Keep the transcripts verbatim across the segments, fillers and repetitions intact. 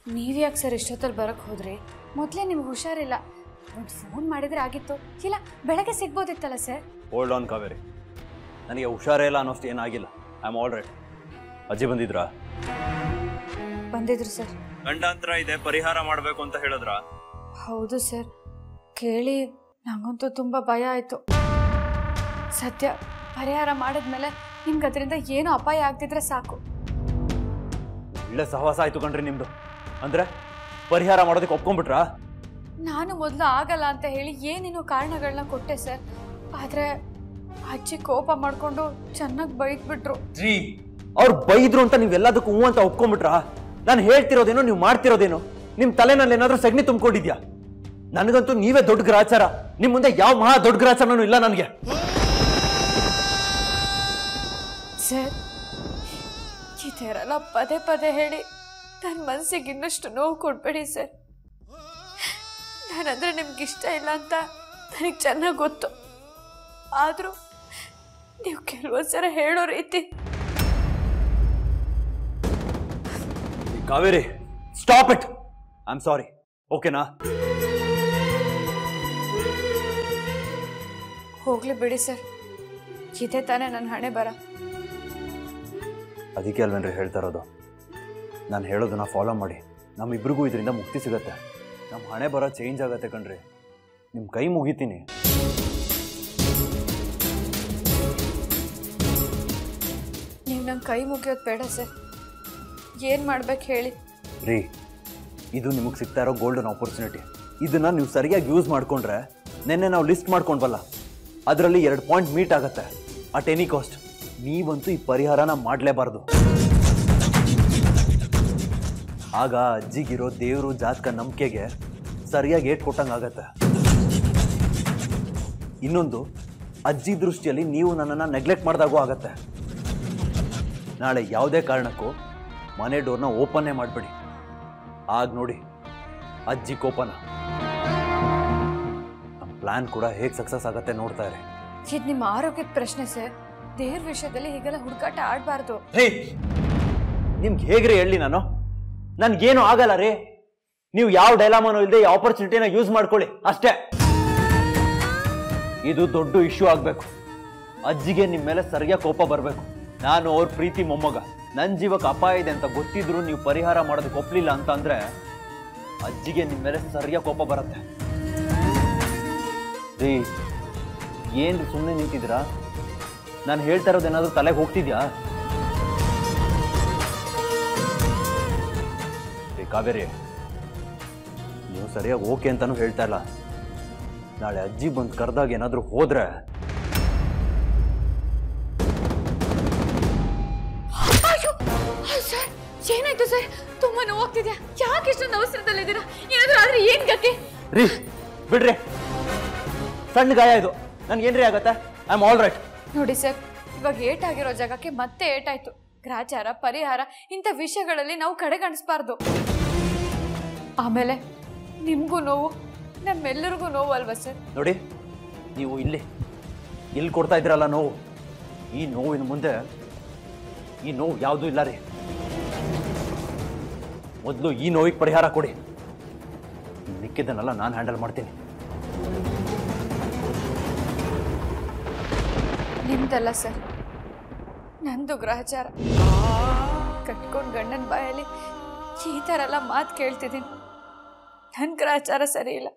ನೀವು ಯಾಕೆ ಸರ್ ಇಷ್ಟೊತ್ತಲ್ಲಿ ಬರೋಕ್ಕೆ ಹೋದ್ರಿ? ಮೊದಲೇ ನಿಮ್ಗೆ ಹುಷಾರಿಲ್ಲ, ಒಂದು ಫೋನ್ ಮಾಡಿದರೆ ಆಗಿತ್ತು, ಇಲ್ಲ ಬೆಳಗ್ಗೆ ಸಿಗ್ಬೋದಿತ್ತಲ್ಲ ಸರ್. ಹೋಲ್ಡ್ ಆನ್ ಕಾವೇರಿ, ನನಗೆ ಹುಷಾರೇ ಇಲ್ಲ ಅನ್ನೋಷ್ಟು ಏನಾಗಿಲ್ಲ. I am all right. ಅಜ್ಜಿ ಬಂದಿದ್ರಾ? ಬಂದಿದ್ರು ಸರ್. ಗಂಡಾಂತರ ಇದೆ, ಪರಿಹಾರ ಮಾಡಬೇಕು ಅಂತ ಹೇಳಿದ್ರ? ಹೌದು ಸರ್. ಕೇಳಿ ನಂಗಂತೂ ತುಂಬ ಭಯ ಆಯಿತು. ಸದ್ಯ ಪರಿಹಾರ ಮಾಡಿದ್ಮೇಲೆ ನಿಮ್ಗೆ ಅದರಿಂದ ಏನೂ ಅಪಾಯ ಆಗ್ತಿದ್ರೆ ಸಾಕು. ಒಳ್ಳೆ ಸಹವಾಸ ಆಯ್ತು ಕಣ್ರಿ ನಿಮ್ದು. ಅಂದ್ರೆ ಪರಿಹಾರ ಮಾಡೋದಕ್ಕೆ ಒಪ್ಕೊಂಡ್ಬಿಟ್ರಾ? ನಾನು ಮೊದಲು ಆಗಲ್ಲ ಅಂತ ಹೇಳಿ ಏನೇನೋ ಕಾರಣಗಳನ್ನ ಕೊಟ್ಟೆ ಸರ್. ಆದರೆ ಅಜ್ಜಿ ಕೋಪ ಮಾಡಿಕೊಂಡು ಚೆನ್ನಾಗಿ ಬೈದ್ಬಿಟ್ರು. ಜೀ, ಅವ್ರು ಬೈದ್ರು ಅಂತ ನೀವೆಲ್ಲದಕ್ಕೂ ಹೂ ಅಂತ ಒಪ್ಕೊಂಡ್ಬಿಟ್ರಾ? ನಾನು ಹೇಳ್ತಿರೋದೇನೋ ನೀವು ಮಾಡ್ತಿರೋದೇನೋ? ನಿಮ್ ತಲೆನಲ್ಲಿ ಏನಾದ್ರೂ ಸಗಣಿ ತುಂಬಿಕೊಂಡಿದ್ಯಾ? ನನಗಂತೂ ನೀವೇ ದೊಡ್ಡ ಗ್ರಾಚಾರ. ನಿಮ್ ಮುಂದೆ ಯಾವ ಮಹಾ ದೊಡ್ಡ ಗ್ರಾಚಾರನೂ ಇಲ್ಲ ನನಗೆ. ಸರ್, ಈ ಥರ ಎಲ್ಲ ಪದೇ ಪದೇ ಹೇಳಿ ನನ್ನ ಮನಸ್ಸಿಗೆ ಇನ್ನಷ್ಟು ನೋವು ಕೊಡ್ಬೇಡಿ ಸರ್. ನಾನಂದ್ರೆ ನಿಮ್ಗೆ ಇಷ್ಟ ಇಲ್ಲ ಅಂತ ನನಗೆ ಚೆನ್ನಾಗಿ ಗೊತ್ತು. ಆದರೂ ನೀವು ಕೆಲವೊಂದ್ಸಲ ಹೇಳೋ ರೀತಿ. Kaveri, stop it. I am sorry. ಓಕೆನಾ? ಹೋಗ್ಲಿ ಬಿಡಿ ಸರ್, ಇದೇ ತಾನೇ ನನ್ನ ಹಣೆ ಬರ. ಅದಕ್ಕೆ ಅಲ್ವೇನ್ರಿ ಹೇಳ್ತಾ ಇರೋದು, ನಾನು ಹೇಳೋದನ್ನ ಫಾಲೋ ಮಾಡಿ. ನಮ್ಮಿಬ್ರಿಗೂ ಇದರಿಂದ ಮುಕ್ತಿ ಸಿಗತ್ತೆ. ನಮ್ಮ ಹಣೆ ಬರ ಚೇಂಜ್ ಆಗತ್ತೆ ಕಣ್ರಿ. ನಿಮ್ಮ ಕೈ ಮುಗಿತೀನಿ. ನೀವು ನನ್ನ ಕೈ ಮುಗಿಯೋದು ಬೇಡ ಸರ್. ಏನು ಮಾಡ್ಬೇಕು ಹೇಳಿ? ರೀ, ಇದು ನಿಮಗೆ ಸಿಗ್ತಾ ಇರೋ ಗೋಲ್ಡನ್ ಆಪರ್ಚುನಿಟಿ. ಇದನ್ನ ನೀವು ಸರಿಯಾಗಿ ಯೂಸ್ ಮಾಡ್ಕೊಂಡ್ರೆ, ನಿನ್ನೆ ನಾವು ಲಿಸ್ಟ್ ಮಾಡ್ಕೊಂಡ್ವಲ್ಲ, ಅದರಲ್ಲಿ ಎರಡು ಪಾಯಿಂಟ್ ಮೀಟ್ ಆಗತ್ತೆ ಅಟ್ ಎನಿ ಕಾಸ್ಟ್. ನೀವಂತೂ ಈ ಪರಿಹಾರನ ಮಾಡಲೇಬಾರ್ದು. ಆಗ ಅಜ್ಜಿಗಿರೋ ದೇವರು ಜಾತಕ ನಂಬಿಕೆಗೆ ಸರಿಯಾಗಿ ಏಟ್ ಕೊಟ್ಟಂಗಾಗತ್ತೆ. ಇನ್ನೊಂದು, ಅಜ್ಜಿ ದೃಷ್ಟಿಯಲ್ಲಿ ನೀವು ನನ್ನನ್ನು ನೆಗ್ಲೆಕ್ಟ್ ಮಾಡಿದಾಗೂ ಆಗತ್ತೆ. ನಾಳೆ ಯಾವುದೇ ಕಾರಣಕ್ಕೂ ಮನೆ ಡೋರ್ನ ಓಪನ್ನೇ ಮಾಡಬೇಡಿ. ಆಗ ನೋಡಿ ಅಜ್ಜಿ ಕೋಪನ. ನಮ್ಮ ಪ್ಲಾನ್ ಕೂಡ ಹೇಗೆ ಸಕ್ಸಸ್ ಆಗತ್ತೆ ನೋಡ್ತಾ ಇರಿ. ಇದು ನಿಮ್ಮ ಆರೋಗ್ಯದ ಪ್ರಶ್ನೆ ಸರ್. ದೇವ್ರ ವಿಷಯದಲ್ಲಿ ಹೀಗೆಲ್ಲ ಹುಡುಕಾಟ ಆಡಬಾರ್ದು. ಹೇ, ನಿಮ್ಗೆ ಹೇಗ್ರಿ ಹೇಳಿ ನಾನು? ನನ್ಗೇನು ಆಗಲ್ಲ ರೀ. ನೀವು ಯಾವ ಡೈಲಾಮನೂ ಇಲ್ಲದೆ ಈ ಆಪರ್ಚುನಿಟಿನ ಯೂಸ್ ಮಾಡ್ಕೊಳ್ಳಿ ಅಷ್ಟೇ. ಇದು ದೊಡ್ಡ ಇಶ್ಯೂ ಆಗಬೇಕು. ಅಜ್ಜಿಗೆ ನಿಮ್ಮ ಮೇಲೆ ಸರಿಯಾಗಿ ಕೋಪ ಬರಬೇಕು. ನಾನು ಅವ್ರ ಪ್ರೀತಿ ಮೊಮ್ಮಗ. ನನ್ನ ಜೀವಕ್ಕೆ ಅಪಾಯ ಇದೆ ಅಂತ ಗೊತ್ತಿದ್ರು ನೀವು ಪರಿಹಾರ ಮಾಡೋದಕ್ಕೆ ಒಪ್ಪಲಿಲ್ಲ ಅಂತ ಅಂದ್ರೆ ಅಜ್ಜಿಗೆ ನಿಮ್ಮ ಮೇಲೆ ಸರಿಯಾಗಿ ಕೋಪ ಬರುತ್ತೆ. ರೀ, ಏನ್ರಿ ಸುಮ್ಮನೆ ನಿಂತಿದ್ದೀರಾ? ನಾನು ಹೇಳ್ತಾ ಇರೋದೇನಾದ್ರೂ ತಲೆಗೆ ಹೋಗ್ತಿದ್ಯಾ? ಕಾವೇರಿ, ನೀವು ಸರಿಯಾಗಿ ಓಕೆ ಅಂತಾನು ಹೇಳ್ತಾ ಇಲ್ಲ. ನಾಳೆ ಅಜ್ಜಿ ಬಂದು ಕರೆದಾಗ ಏನಾದರೂ ಹೋದ್ರೆ ಏನಾಯ್ತು ಸರ್? ತುಂಬಾ ನೋವಾಗ್ತಿದ್ಯಾ? ಯಾಕೆ ಇಷ್ಟೊಂದು ಅವಸರದಲ್ಲಿದ್ದೀರಾ? ಏನಾದ್ರೂ ಆದ್ರೆ ಏನ್ ಗತಿ? ರೀ, ಬಿಡ್ರಿ. ಸಣ್ಣ ಗಾಯ ಇದು, ನನ್ಗೇನ್ರಿ ಆಗತ್ತೆ? I am all right. ನೋಡಿ ಸರ್, ಇವಾಗ ಏಟಾಗಿರೋ ಜಾಗಕ್ಕೆ ಮತ್ತೆ ಏಟಾಯ್ತು. ಗ್ರಾಚಾರ, ಪರಿಹಾರ ಇಂಥ ವಿಷಯಗಳಲ್ಲಿ ನಾವು ಕಡೆಗಣಿಸಬಾರ್ದು. ಆಮೇಲೆ ನಿಮ್ಗೂ ನೋವು, ನಮ್ಮೆಲ್ಲರಿಗೂ ನೋವು ಅಲ್ವಾ ಸರ್? ನೋಡಿ, ನೀವು ಇಲ್ಲಿ ಇಲ್ಲಿ ಕೊಡ್ತಾ ಇದ್ರಲ್ಲ ನೋವು, ಈ ನೋವಿನ ಮುಂದೆ ಈ ನೋವು ಯಾವುದೂ ಇಲ್ಲ ರೀ. ಮೊದಲು ಈ ನೋವಿಗೆ ಪರಿಹಾರ ಕೊಡಿ. ಮಿಕ್ಕಿದ್ದನ್ನೆಲ್ಲ ನಾನು ಹ್ಯಾಂಡಲ್ ಮಾಡ್ತೀನಿ. ನಿಮ್ದಲ್ಲ ಸರ್, ನಂದು ಗ್ರಹಚಾರ. ಕಟ್ಕೊಂಡು ಗಂಡನ ಬಾಯಲ್ಲಿ ಈ ಥರ ಎಲ್ಲ ಮಾತು ಕೇಳ್ತಿದ್ದೀನಿ. ನನ್ನ ಗ್ರಹಚಾರ ಸರಿ ಇಲ್ಲ.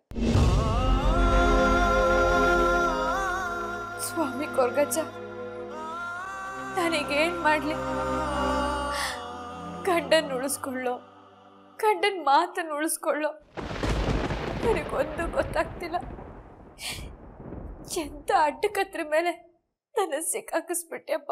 ಸ್ವಾಮಿ ಕೊರ್ಗಜ್ಜ, ನಾನೀಗೇನು ಮಾಡಲಿ? ಗಂಡನ ಉಳಿಸ್ಕೊಳ್ಳೋ, ಗಂಡನ ಮಾತನ್ನು ಉಳಿಸ್ಕೊಳ್ಳೋ ನನಗೊಂದು ಗೊತ್ತಾಗ್ತಿಲ್ಲ. ಎಂತ ಅಡ್ಡಕತ್ರ ಮೇಲೆ ನನ್ನ ಸಿಕ್ಕಾಕಿಸ್ಬಿಟ್ಟೆಪ್ಪ.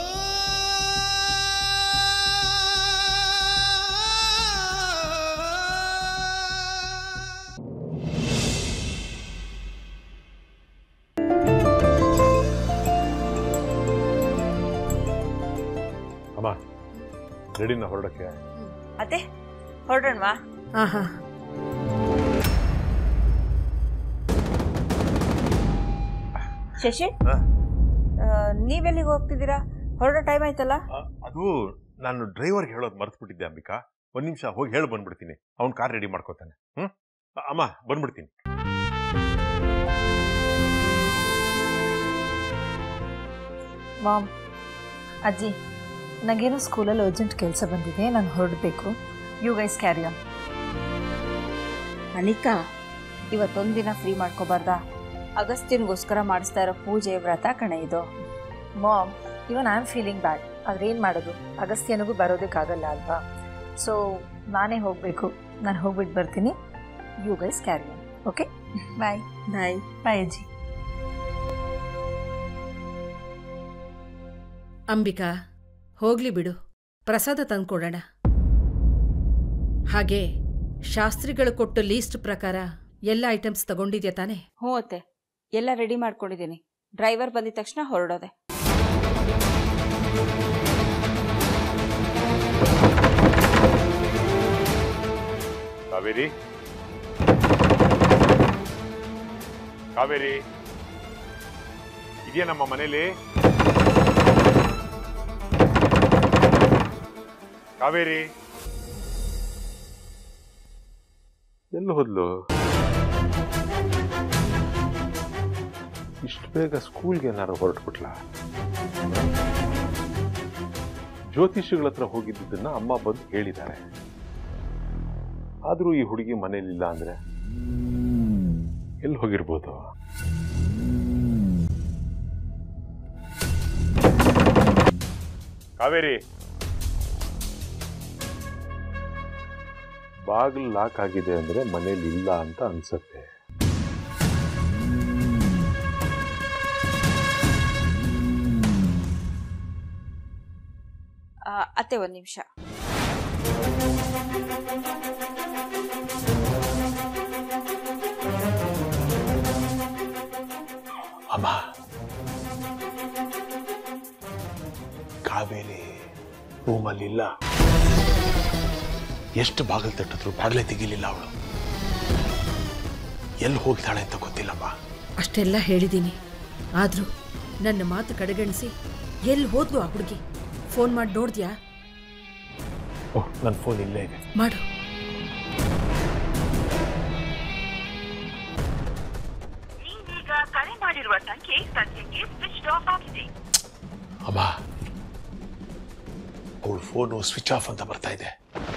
ಅಮ್ಮ, ರೆಡಿನ ಹೊರಡಕ್ಕೆ? ಅದೇ ಹೊರಡೋಣವಾ? ಹಾ ಹಾ. ಶಶಿ, ನೀವೆಲ್ಲಿಗೆ ಹೋಗ್ತಿದ್ದೀರಾ? ಹೊರಡೋ ಟೈಮ್ ಆಯ್ತಲ್ಲ? ಅದು ನಾನು ಡ್ರೈವರ್ಗೆ ಹೇಳೋದು ಮರ್ತು ಬಿಟ್ಟಿದ್ದೆ ಅಂಬಿಕಾ. ಒಂದು ನಿಮಿಷ ಹೋಗಿ ಹೇಳಿ ಬಂದ್ಬಿಡ್ತೀನಿ, ಅವ್ನ ಕಾರ್ ರೆಡಿ ಮಾಡ್ಕೋತಾನೆ. ಹ್ಞೂ ಅಮ್ಮ ಬಂದ್ಬಿಡ್ತೀನಿ. ಮಾಮ್, ಅಜ್ಜಿ, ನನಗೇನೋ ಸ್ಕೂಲಲ್ಲಿ ಅರ್ಜೆಂಟ್ ಕೆಲಸ ಬಂದಿದೆ, ನಾನು ಹೊರಡಬೇಕು. You guys carry on. Anika, ಇವತ್ತೊಂದು ದಿನ ಫ್ರೀ ಮಾಡ್ಕೋಬಾರ್ದಾ? ಅಗಸ್ತ್ಯನಿಗೋಸ್ಕರ ಮಾಡಿಸ್ತಾ ಇರೋ ಪೂಜೆ ವ್ರತ ಕಣೆ ಇದು. Mom, even I am feeling bad. ಆದ್ರೆ ಏನು ಮಾಡೋದು, ಅಗಸ್ತ್ಯನಿಗೂ ಬರೋದಕ್ಕಾಗಲ್ಲ ಅಲ್ವಾ? ಸೊ ನಾನೇ ಹೋಗಬೇಕು. ನಾನು ಹೋಗ್ಬಿಟ್ಟು ಬರ್ತೀನಿ. You guys carry on. Okay, bye. Bye. Bye ಅಜ್ಜಿ. ಅಂಬಿಕಾ, ಹೋಗ್ಲಿ ಬಿಡು, ಪ್ರಸಾದ ತಂದ್ಕೊಡೋಣ. ಹಾಗೆ ಶಾಸ್ತ್ರಿಗಳು ಕೊಟ್ಟು ಲೀಸ್ಟ್ ಪ್ರಕಾರ ಎಲ್ಲ ಐಟಮ್ಸ್ ತಗೊಂಡಿದ್ಯಾ ತಾನೆ? ಹ್ಞೂ ಅತ್ತೆ, ಎಲ್ಲ ರೆಡಿ ಮಾಡ್ಕೊಂಡಿದ್ದೀನಿ. ಡ್ರೈವರ್ ಬಂದಿದ ತಕ್ಷಣ ಹೊರಡೋದೆ. ಕಾವೇರಿ, ಕಾವೇರಿ ಇದೆಯಾ ನಮ್ಮ ಮನೇಲಿ? ಕಾವೇರಿ ಎಲ್ಲಿ ಹೋದ್ಲು? ಇಷ್ಟು ಬೇಗ ಸ್ಕೂಲ್ಗೆ ಏನಾರು ಹೊರಟ್ಬಿಟ್ಲ? ಜ್ಯೋತಿಷಿಗಳ ಹತ್ರ ಹೋಗಿದ್ದನ್ನ ಅಮ್ಮ ಬಂದು ಹೇಳಿದ್ದಾರೆ. ಆದ್ರೂ ಈ ಹುಡುಗಿ ಮನೇಲಿಲ್ಲ ಅಂದ್ರೆ ಎಲ್ಲಿ ಹೋಗಿರ್ಬೋದು? ಕಾವೇರಿ, ಬಾಗಿಲು ಲಾಕ್ ಆಗಿದೆ ಅಂದ್ರೆ ಮನೇಲಿ ಇಲ್ಲ ಅಂತ ಅನ್ಸತ್ತೆ. ಅತ್ತೆ ಒಂದು ನಿಮಿಷ. ಅಮ್ಮ, ಕಾವೇರಿ ರೂಮಲ್ಲಿಲ್ಲ. ಎಷ್ಟು ಬಾಗಿಲು ತಟ್ಟಿದ್ರು ಬಾಗಿಲೇ ತೆಗಿಲಿಲ್ಲ ಅವಳು. ಎಲ್ಲಿ ಹೋಗ್ತಾಳೆ ಅಂತ ಗೊತ್ತಿಲ್ಲಮ್ಮ. ಅಷ್ಟೆಲ್ಲ ಹೇಳಿದ್ದೀನಿ, ಆದರೂ ನನ್ನ ಮಾತು ಕಡೆಗಣಿಸಿ ಎಲ್ಲಿ ಹೋದ್ಲು ಆ ಹುಡುಗಿ? ಫೋನ್ ಮಾಡಿ ನೋಡಿದ್ಯಾ? ಓಹ್, ನನ್ನ ಫೋನ್ ಇಲ್ಲೇ ಇದೆ. ಮಾಡು. ನೀವೀಗ ಕರೆ ಮಾಡಿರುವ ಸಂಖ್ಯೆ ಸದ್ಯಕ್ಕೆ ಸ್ವಿಚ್ ಆಫ್ ಆಗಿದೆ. ಅಮ್ಮ, ಅವಳ ಫೋನು ಸ್ವಿಚ್ ಆಫ್ ಅಂತ ಬರ್ತಾ ಇದೆ.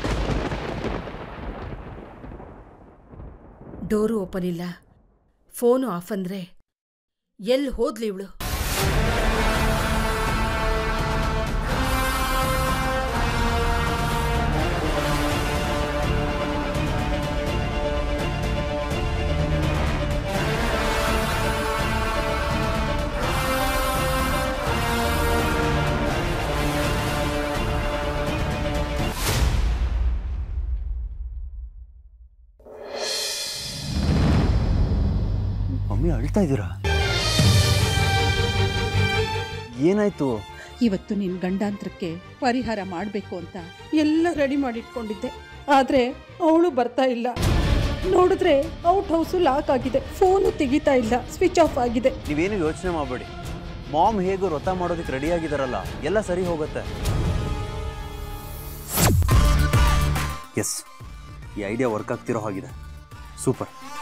ಡೋರು ಓಪನ್ ಇಲ್ಲ, ಫೋನು ಆಫ್ ಅಂದ್ರೆ ಎಲ್ಲಿ ಹೋದ್ಲಿ ಇವಳು? ಮಮ್ಮಿ ಅಳ್ತಾ ಇದ್ದೀರಾ? ಏನಾಯ್ತು? ಇವತ್ತು ನಿನ್ನ ಗಂಡಾಂತರಕ್ಕೆ ಪರಿಹಾರ ಮಾಡಬೇಕು ಅಂತ ಎಲ್ಲ ರೆಡಿ ಮಾಡಿಟ್ಕೊಂಡಿದ್ದೆ. ಆದರೆ ಅವಳು ಬರ್ತಾ ಇಲ್ಲ. ನೋಡಿದ್ರೆ ಔಟ್ ಹೌಸು ಲಾಕ್ ಆಗಿದೆ, ಫೋನು ತೆಗಿತಾ ಇಲ್ಲ, ಸ್ವಿಚ್ ಆಫ್ ಆಗಿದೆ. ನೀವೇನು ಯೋಚನೆ ಮಾಡಬೇಡಿ, ಮಾಮ್ ಹೇಗೂ ವ್ರತ ಮಾಡೋದಕ್ಕೆ ರೆಡಿ ಆಗಿದಾರಲ್ಲ, ಎಲ್ಲ ಸರಿ ಹೋಗುತ್ತೆ. ಎಸ್, ಈ ಐಡಿಯಾ ವರ್ಕ್ ಆಗ್ತಿರೋ ಹಾಗಿದೆ. ಸೂಪರ್.